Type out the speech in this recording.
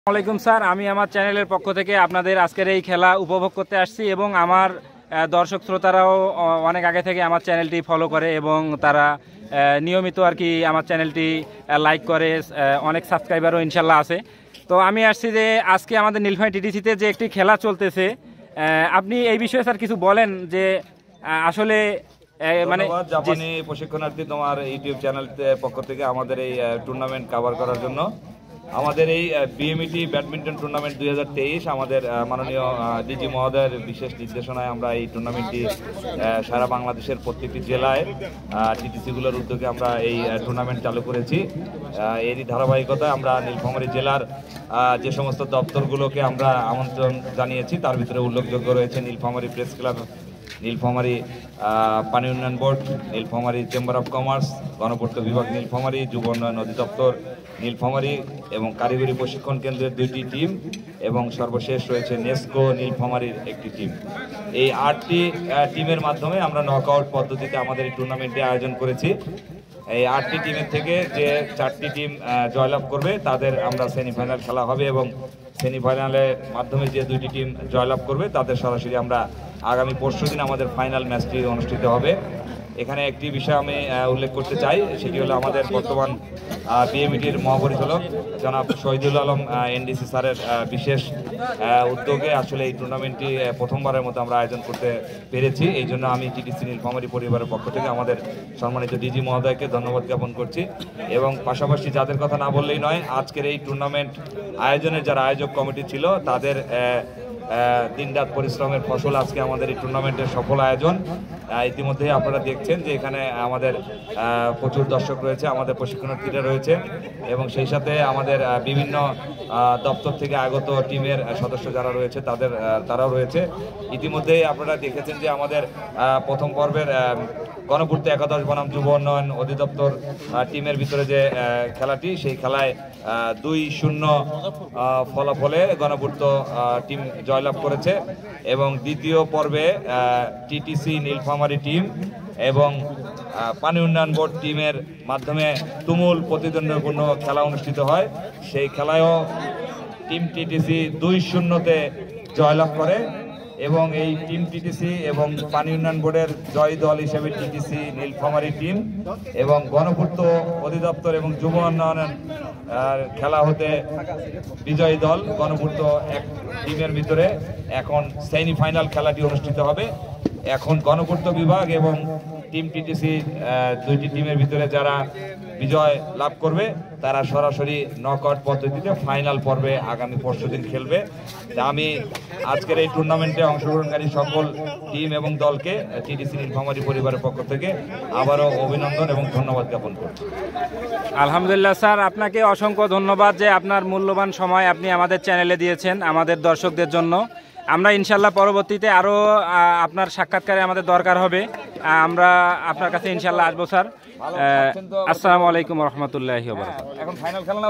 আসসালামু আলাইকুম স্যার, আমি আমার চ্যানেলের পক্ষ থেকে আপনাদের আজকের এই খেলা উপভোগ করতে আসছি এবং আমার দর্শক শ্রোতারাও অনেক আগে থেকে আমার চ্যানেলটি ফলো করে এবং তারা নিয়মিত আর কি আমার চ্যানেলটি লাইক করে, অনেক সাবস্ক্রাইবারও ইনশাল্লাহ আছে। তো আমি আসছি যে আজকে আমাদের নীলফামারী টিটিসিতে যে একটি খেলা চলতেছে, আপনি এই বিষয়ে স্যার কিছু বলেন যে আসলে মানে জাপানি প্রশিক্ষণার্থী তোমার ইউটিউব চ্যানেল পক্ষ থেকে আমাদের এই টুর্নামেন্ট কভার করার জন্য আমাদের এই বিএমইটি ব্যাডমিন্টন টুর্নামেন্ট 2023 আমাদের মাননীয় ডিজি মহোদয়ের বিশেষ নির্দেশনায় আমরা এই টুর্নামেন্টটি সারা বাংলাদেশের প্রত্যেকটি জেলায় টিটিসিগুলোর উদ্যোগে আমরা এই টুর্নামেন্ট চালু করেছি। এরই ধারাবাহিকতায় আমরা নীলফামারী জেলার যে সমস্ত দপ্তরগুলোকে আমরা আমন্ত্রণ জানিয়েছি তার ভিতরে উল্লেখযোগ্য রয়েছে নীলফামারী প্রেস ক্লাব, নীলফামারী পানি উন্নয়ন board, Nilphamari chamber of commerce, গণপূর্ত বিভাগ নীলফামারী, যুব উন্নয়ন অধিদপ্তর নীলফামারী এবং কারিগরি প্রশিক্ষণ কেন্দ্রের 2টি টিম এবং সর্বশেষ রয়েছে নেস্কো নীলফামারীর একটি টিম। এই 8টি টিমের মাধ্যমে আমরা নকআউট পদ্ধতিতে আমাদের এই টুর্নামেন্টে আয়োজন করেছি। এই 8টি টিমের থেকে যে 4টি টিম জয়লাভ করবে তাদের আমরা সেমিফাইনাল খেলা হবে এবং সেমিফাইনালের মাধ্যমে যে 2টি টিম জয়লাভ করবে তাদের সরাসরি আমরা আগামী পরশুদিন আমাদের ফাইনাল ম্যাচটি অনুষ্ঠিত হবে। এখানে একটি বিষয় আমি উল্লেখ করতে চাই, সেটি হলো আমাদের বর্তমান বিএমইটির মহাপরিচালক জনাব শহীদুল আলম এনডিসি স্যারের বিশেষ উদ্যোগে আসলে এই টুর্নামেন্টটি প্রথমবারের মতো আমরা আয়োজন করতে পেরেছি। এই জন্য আমি টিটিসি নীলফামারী পরিবারের পক্ষ থেকে আমাদের সম্মানিত ডিজি মহোদয়কে ধন্যবাদ জ্ঞাপন করছি এবং পাশাপাশি যাদের কথা না বললেই নয়, আজকের এই টুর্নামেন্ট আয়োজনের যারা আয়োজক কমিটি ছিল তাদের দিনরাত পরিশ্রমের ফসল আজকে আমাদের এই টুর্নামেন্টের সফল আয়োজন। ইতিমধ্যে আপনারা দেখছেন যে এখানে আমাদের প্রচুর দর্শক রয়েছে, আমাদের প্রশিক্ষণার্থীরা রয়েছে এবং সেই সাথে আমাদের বিভিন্ন দপ্তর থেকে আগত টিমের সদস্য যারা রয়েছে তারাও রয়েছে। ইতিমধ্যেই আপনারা দেখেছেন যে আমাদের প্রথম পর্বের গণপূর্ত একাদশ বনাম যুব উন্নয়ন অধিদপ্তর টিমের ভিতরে যে খেলাটি, সেই খেলায় 2-0 ফলাফলে গণপূর্ত টিম জয়লাভ করেছে এবং দ্বিতীয় পর্বে টিটিসি নীলফামারী টিম এবং পানি উন্নয়ন বোর্ড টিমের মাধ্যমে তুমুল প্রতিদ্বন্দ্বিপূর্ণ খেলা অনুষ্ঠিত হয়। সেই খেলায়ও টিম টিটিসি 2-0-তে জয়লাভ করে এবং এই টিম টিটিসি এবং পানি উন্নয়ন বোর্ডের জয়ী দল হিসেবে টিটিসি নীলফামারী টিম এবং গণপূর্ত অধিদপ্তর এবং যুব উন্নয়ন খেলা হতে বিজয়ী দল গণপূর্ত এক টিমের ভিতরে এখন সেমিফাইনাল খেলাটি অনুষ্ঠিত হবে। এখন গণপূর্ত বিভাগ এবং টিম টিটিসি 2টি টিমের ভিতরে যারা বিজয় লাভ করবে তারা সরাসরি নকআউট পদ্ধতিতে ফাইনাল পর্বে আগামী পরশুদিন খেলবে। তা আমি আজকের এই টুর্নামেন্টে অংশগ্রহণকারী সকল টিম এবং দলকে টিটিসি নীলফামারী পরিবারের পক্ষ থেকে আবারও অভিনন্দন এবং ধন্যবাদ জ্ঞাপন করছি। আলহামদুলিল্লাহ স্যার, আপনাকে অসংখ্য ধন্যবাদ যে আপনার মূল্যবান সময় আপনি আমাদের চ্যানেলে দিয়েছেন আমাদের দর্শকদের জন্য। আমরা ইনশাল্লাহ পরবর্তীতে আরও আপনার সাক্ষাৎকারে আমাদের দরকার হবে, আমরা আপনার কাছে ইনশাল্লাহ আসবো স্যার। আসসালামু আলাইকুম রহমতুল্লাহি ওয়া বারাকাতুহু।